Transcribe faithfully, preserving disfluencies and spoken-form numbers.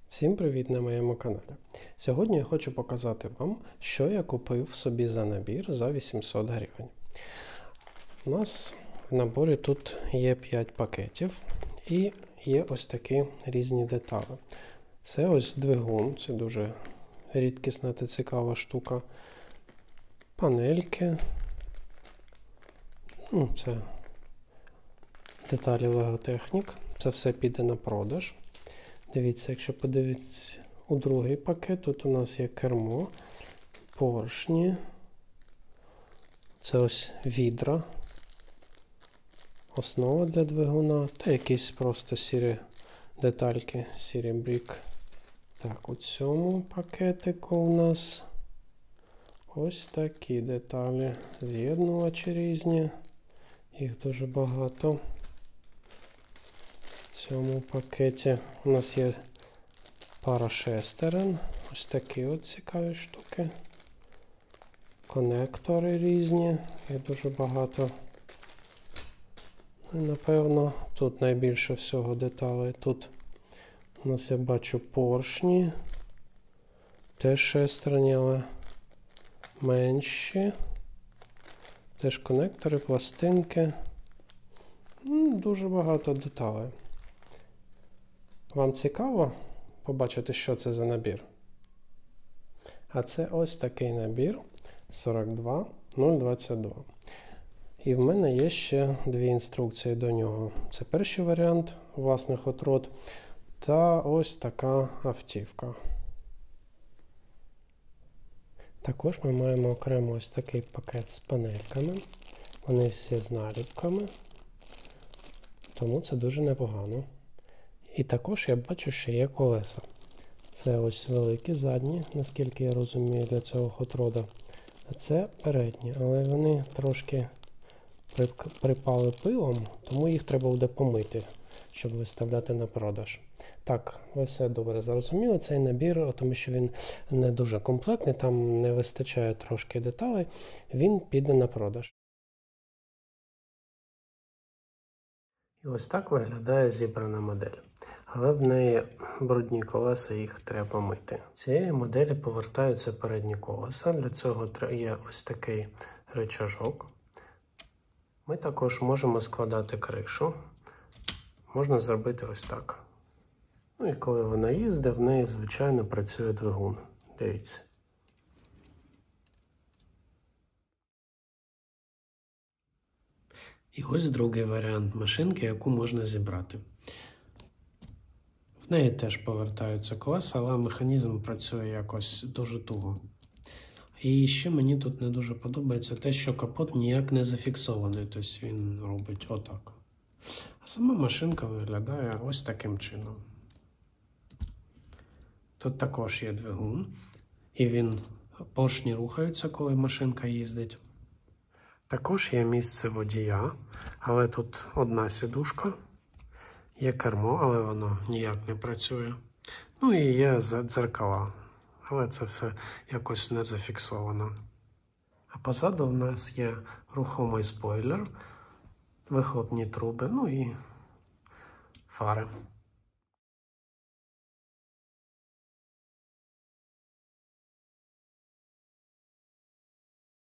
Всім привіт на моєму каналі. Сьогодні я хочу показати вам, що я купив собі за набір за вісімсот гривень. У нас в наборі тут є п'ять пакетів і є ось такі різні деталі. Це ось двигун, це дуже рідкісна та цікава штука. Панельки. Ну, це деталі Lego Technic. Це все піде на продаж. Дивіться, якщо подивитися у другий пакет, тут у нас є кермо, поршні, це ось відра, основа для двигуна та якісь просто сірі детальки, сірі брік. Так, у цьому пакетику у нас ось такі деталі, з'єднувачі різні, їх дуже багато. В цьому пакеті у нас є пара шестерен, ось такі от цікаві штуки, конектори різні, є дуже багато. І, напевно, тут найбільше всього деталей. Тут у нас я бачу поршні, теж шестерні, але менші, теж конектори, пластинки, дуже багато деталей. Вам цікаво побачити, що це за набір? А це ось такий набір сорок два нуль двадцять два. І в мене є ще дві інструкції до нього. Це перший варіант власних отрод та ось така автівка. Також ми маємо окремо ось такий пакет з панельками. Вони всі з наліпками, тому це дуже непогано. І також я бачу, що є колеса. Це ось великі задні, наскільки я розумію, для цього хотрода. А це передні, але вони трошки припали пилом, тому їх треба буде помити, щоб виставляти на продаж. Так, ви все добре зрозуміли, цей набір, тому що він не дуже комплектний, там не вистачає трошки деталей, він піде на продаж. І ось так виглядає зібрана модель. Але в неї брудні колеса, їх треба мити. Цієї моделі повертаються передні колеса. Для цього є ось такий рычажок. Ми також можемо складати кришу. Можна зробити ось так. Ну і коли вона їздить, в неї, звичайно, працює двигун. Дивіться. І ось другий варіант машинки, яку можна зібрати. В неї теж повертаються колеса, але механізм працює якось дуже туго. І ще мені тут не дуже подобається те, що капот ніяк не зафіксований, тобто він робить отак. А сама машинка виглядає ось таким чином. Тут також є двигун, і він, поршні рухаються, коли машинка їздить. Також є місце водія, але тут одна сідушка. Є кермо, але воно ніяк не працює. Ну і є дзеркала, але це все якось не зафіксовано. А позаду в нас є рухомий спойлер, вихлопні труби, ну і фари.